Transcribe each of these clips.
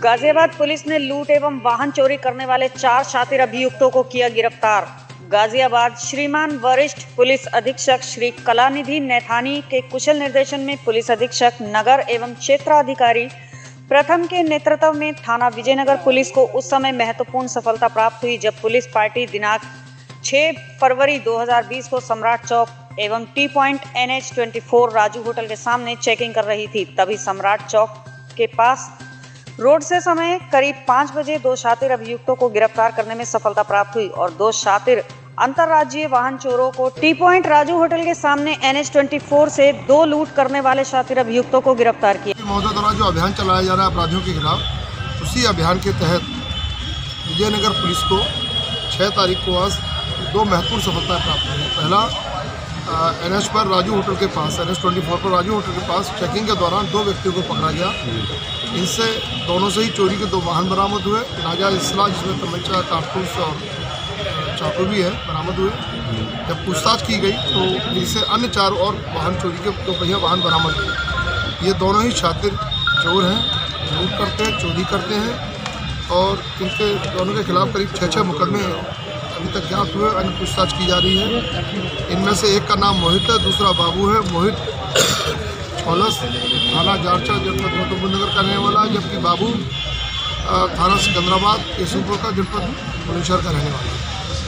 Ghaziabad police ने लूट एवं वाहन चोरी करने वाले 4 शातिर अभियुक्तों को किया गिरफ्तार। गाजियाबाद श्रीमान वरिष्ठ पुलिस अधीक्षक श्री कलानिधि नैथानी के कुशल निर्देशन में पुलिस अधीक्षक नगर एवं क्षेत्राधिकारी प्रथम के नेतृत्व में थाना विजयनगर पुलिस को उस समय महत्वपूर्ण सफलता प्राप्त हुई जब पुलिस पार्टी दिनांक 6 फरवरी 2020 को सम्राट चौक एवं T point NH 24 Raju hotel के सामने चेकिंग कर रही थी। तभी सम्राट चौक के पास रोड से समय करीब 5 बजे 2 शातिर अभियुक्तों को गिरफ्तार करने में सफलता प्राप्त हुई और 2 शातिर अंतर्राज्यीय वाहन चोरों को टी पॉइंट राजू होटल के सामने NH 24 से 2 लूट करने वाले शातिर अभियुक्तों को गिरफ्तार किया। मौजूदा द्वारा जो अभियान चलाया जा रहा है अपराधियों के खिलाफ, उसी अभियान के तहत विजयनगर पुलिस को 6 तारीख को आज 2 महत्वपूर्ण सफलताएं प्राप्त हुई। पहला, NH पर राजू होटल के पास NH 24 पर राजू होटल के पास चेकिंग के दौरान 2 व्यक्तियों को पकड़ा गया। इनसे दोनों से ही चोरी के 2 वाहन बरामद हुए। नाजायज असला जिसमें तमंचा, कारतूस और चाकू भी है बरामद हुए। जब पूछताछ की गई तो इनसे अन्य 4 और वाहन चोरी के 2 पहिया वाहन बरामद हुए। ये दोनों ही शातिर चोर हैं, लूट करते हैं, चोरी करते हैं और इनके दोनों के खिलाफ करीब 6 मुकदमे अभी तक ज्ञात हुए, अन्य पूछताछ की जा रही है। इनमें से एक का नाम मोहित है, दूसरा बाबू है। मोहित छोलस थाना जारचा जनपद गौतमबुद्ध नगर का रहने वाला है, जबकि बाबू थाना सिकंदराबाद केसुपुर का जनपद भुवनेश्वर का रहने वाला है।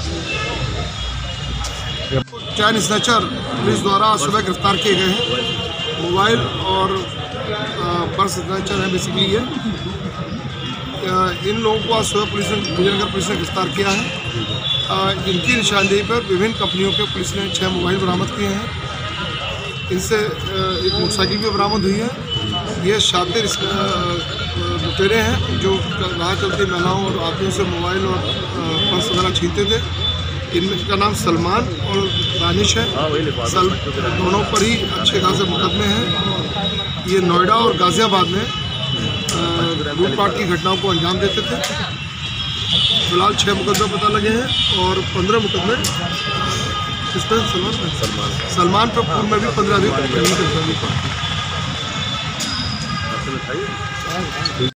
चैन स्नैचर पुलिस द्वारा सुबह गिरफ्तार किए गए हैं। मोबाइल और पर्स स्नैचर है बेसिकली ये। इन लोगों को आज सुबह विजयनगर पुलिस ने गिरफ्तार किया है। इनकी निशानदेही पर विभिन्न कंपनियों के पुलिस ने 6 मोबाइल बरामद किए हैं। इनसे एक मोटरसाइकिल भी बरामद हुई है। ये शातिर लुटेरे हैं जो राह चलती महिलाओं और आदमियों से मोबाइल और पर्स वगैरह छीनते थे। इनका नाम सलमान और दानिश है। दोनों पर ही अच्छे खासे मुकदमे हैं। ये नोएडा और गाजियाबाद में लूटपाट की घटनाओं को अंजाम देते थे। फिलहाल 6 मुकदमे पता लगे हैं और 15 मुकदमे किस पर सलमान पर पूर्व में भी 15 भी